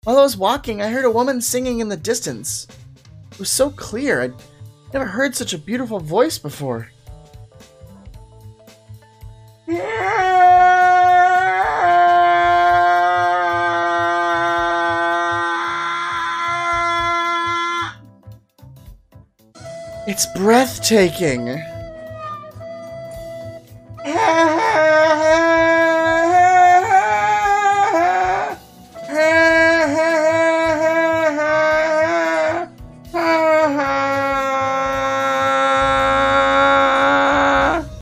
While I was walking, I heard a woman singing in the distance. It was so clear. I'd never heard such a beautiful voice before. It's breathtaking.